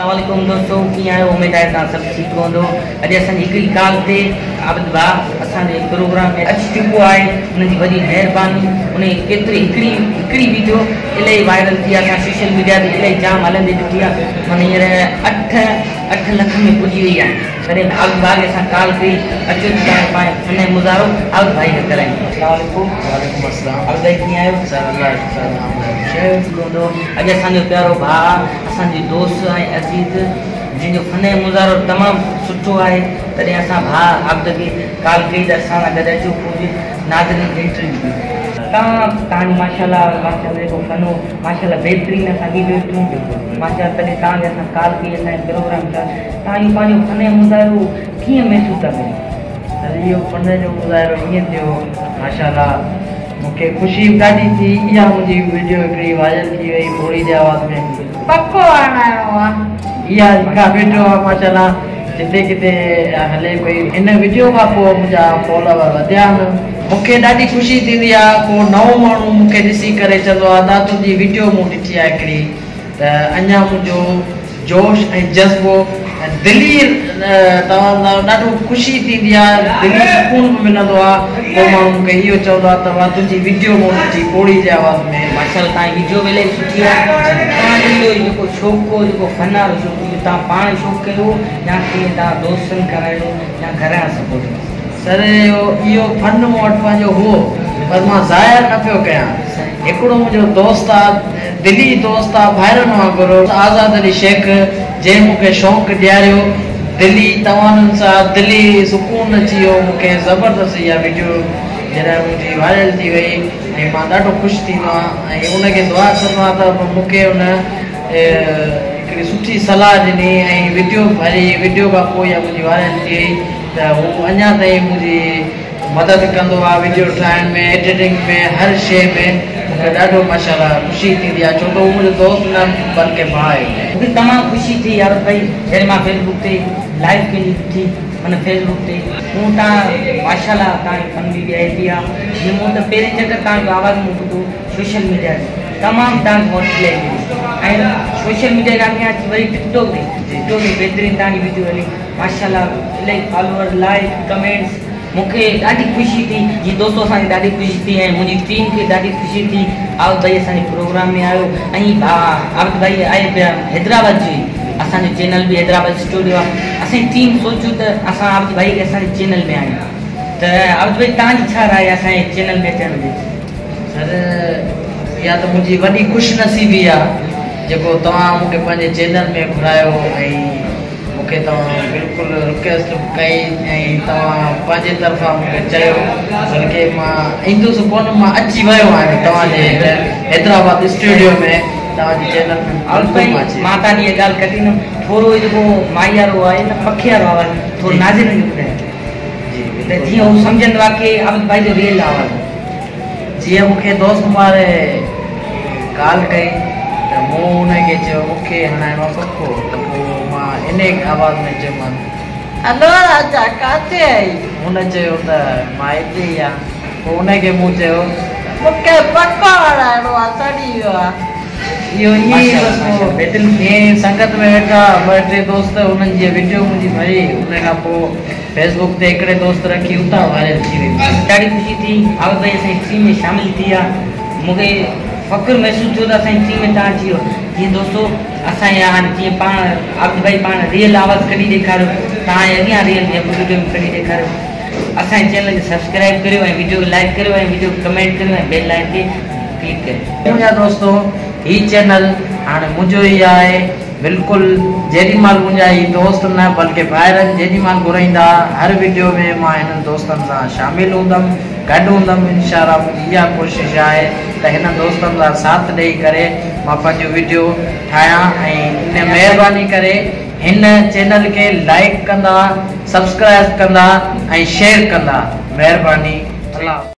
अस्सलाम वालेकुम दोस्तों, कीअं आहियो? उमेद आहे तव्हां सभु ठीकु हूंदो। अॼु असांजी हिकिड़ी कॉल ते आबिद भाउ असांजे प्रोग्राम में अची चुको आहे। उनजी वॾी महिरबानी। उन केतिरी हिकिड़ी वीडियो इलाही वायरल थी आहे, असां सोशल मीडिया ते इलाही जाम हलंदी ॾिठी आहे। माना हींअर 8 लख में पुॼी वई आहे। तॾहिं आबिद भाउ खे असां कॉल कई, अचो पाण हुन मुज़ारो आबिद भाई खे करायूं। अस्सलाम वालेकुम। आबिद भाई कीअं आहियो? अॼु असांजो प्यारो भाउ, असांजी दोस्त ऐं अज़ीज़, जंहिंजो फन मुज़ारो तमामु सुठो आहे, तॾहिं असां भाउ आबिद खे कॉल कई त असां सां गॾु अचो पोइ नाज़रीन खे इंटरव्यू तव्हांजो माशाल्लाह जेको फन हो माशाल्लाह बहितरीन असां वीडियो ॾिठूं माशाल्लाह। तॾहिं तव्हांखे असां कॉल कई असांजे प्रोग्राम सां। तव्हां इहो पंहिंजो फन मुज़ारो कीअं महसूसु था कयो? सर, इहो फन जो मुज़ाहिरो ईअं थियो माशाल्लाह, मूंखे ख़ुशी ॾाढी थी। इहा मुंहिंजी वीडियो हिकिड़ी वायरल थी वई थोरी देरि आवाज़ में पको आणायो आहे। इहा जेका वीडियो आहे माशाल्लाह जिते किथे हले पई। हिन वीडियो खां पोइ मुंहिंजा फॉलोवर वधिया आहिनि। मूंखे ॾाढी ख़ुशी थींदी आहे को नओं माण्हू मूंखे ॾिसी करे चवंदो आहे दा तुंहिंजी वीडियो मूं ॾिठी आहे हिकिड़ी, त अञा मुंहिंजो जोश ऐं जज़्बो दिली तव्हां ॾाढो ख़ुशी थींदी आहे, दिली सुकून बि मिलंदो आहे। पोइ माण्हू मूंखे इहो चवंदो आहे त तुंहिंजी वीडियो मूं ॾिठी थोरी जी आवाज़ में। माशाल्लाह तव्हांजी वीडियो बि इलाही सुठी आहे। तव्हांजो इहो जेको शौक़ु हो, जेको फन वारो शौक़ु, इहो तव्हां पाण शौक़ु कयो या कीअं तव्हां दोस्तनि करायो या घर जा सपोर्ट? सर, इहो फन मूं वटि पंहिंजो हुओ, पर मां ज़ाहिर न पियो कयां। हिकिड़ो मुंहिंजो दोस्त आहे, दिली दोस्त आहे, भाइरनि वांगुरु, आज़ाद अली शेख, जंहिं मूंखे शौक़ु ॾियारियो दिली तव्हांनि सां दिली सुकून अची वियो। मूंखे ज़बरदस्त इहा वीडियो जॾहिं मुंहिंजी वायरल थी वई ऐं मां ॾाढो ख़ुशि थींदो आहियां ऐं उनखे दुआ कंदो आहियां त मूंखे उन हिकिड़ी सुठी सलाह ॾिनी ऐं वीडियो भरी। वीडियो खां पोइ इहा मुंहिंजी वायरल थी वई त हू अञा ताईं मुंहिंजी मदद कंदो आहे वीडियो ठाहिण में, एडिटिंग में, हर शइ में। मूंखे ॾाढो माशाल्लाह ख़ुशी थींदी आहे, छो त उहो मुंहिंजो दोस्त न बल्कि भाउ आहे। मूंखे तमामु ख़ुशी थी यार भाई, जॾहिं मां फेसबुक ते लाइव कई ॾिठी, माना फेसबुक ते मूं तव्हां माशाल्लाह तव्हांजी फन बि ॾियारी आहे। जीअं मूं त पहिरें चकर तव्हांजो आवाज़ मूं ॿुधो सोशल मीडिया ते, तमामु तव्हांखे मोटिवेट मिली ऐं सोशल मीडिया खां अॻियां अची वरी टिकटॉक ते बहितरीनु तव्हांजी वीडियो हली माशाल्लाह। इलाही फॉलोअर, लाइक, कमेंट्स, मूंखे ॾाढी ख़ुशी थी। जीअं दोस्तों असांखे ॾाढी ख़ुशी थी ऐं मुंहिंजी टीम खे ॾाढी ख़ुशी थी। आबिद भाई असांजे प्रोग्राम में आयो ऐं आबिद भाई आए पिया हैदराबाद जी, असांजो चैनल बि हैदराबाद स्टूडियो आहे। असांजी टीम सोचियो त असां आबिद भाई खे असांजे चैनल में आहियूं, त आबिद भाई तव्हांजी छा राय आहे असांजे चैनल में अचण जी? सर, इहा त मुंहिंजी वॾी ख़ुशनसीबी आहे जेको तव्हां मूंखे पंहिंजे चैनल में घुरायो ऐं मूंखे तव्हां बिल्कुलु रिक्वेस्ट कई ऐं तव्हां पंहिंजे तरफ़ां मूंखे चयो, बल्कि मां ईंदुसि कोन, मां अची वियो आहियां तव्हांजे हैदराबाद स्टूडियो में, तव्हांजे चैनल में। मां तव्हांजी इहा ॻाल्हि कढींदुमि, थोरो जेको माई वारो आहे न पखी वारो आवाज़ु थोरो नाज़रीन खे ॿुधायो त जीअं हू सम्झंदो आहे की आबिद भाई जो रियल आवाज़ु। जीअं मूंखे दोस्त मारे कॉल कई त मूं हुनखे चयो मूंखे हणाइणो पको, त पोइ मां इन आवाज़ में चयोमांसि हलो राजा किथे आई? हुन चयो त मां हिते ई आहियां। पोइ हुनखे मूं चयो मूंखे पको हणाइणो आहे, सड़ी वियो आहे। इहो ईअं संगत में वेठा ॿ टे दोस्त, उन्हनि जी वीडियो मुंहिंजी भरी, उन खां पोइ फेसबुक ते हिकिड़े दोस्त रखी, उतां वायरल थी वई। ॾाढी ख़ुशी थी आबिद भाई असांजी टीम में शामिल थी आहे। मूंखे फ़ख़्रु महसूसु थियो त असांजी टीम में तव्हां अची वियो। जीअं दोस्तो असांजे हाणे जीअं पाण आबिद भाई पाण रियल आवाज़ु कढी ॾेखारियो, तव्हांजे अॻियां रियल वीडियो में कढी ॾेखारियो। असांजे चैनल खे सब्सक्राइब करियो ऐं वीडियो खे लाइक करियो ऐं वीडियो कमेंट करियो ऐं बेल लाइन ते क्लिक करियो। मुंहिंजा दोस्तो हीउ चैनल हाणे मुंहिंजो ई आहे बिल्कुलु। जेॾीमहिल मुंहिंजा ही दोस्त न बल्कि ॿाहिरनि जेॾीमहिल घुराईंदा हर वीडियो में मां हिननि दोस्तनि सां शामिलु हूंदुमि, गॾु हूंदुमि। इंशाअल्लाह मुंहिंजी इहा कोशिशि आहे त हिन दोस्तनि सां साथ ॾेई करे मां पंहिंजो वीडियो ठाहियां ऐं इन महिरबानी करे हिन चैनल खे लाइक कंदा, सब्सक्राइब कंदा ऐं शेयर कंदा। महिरबानी। अल्लाह।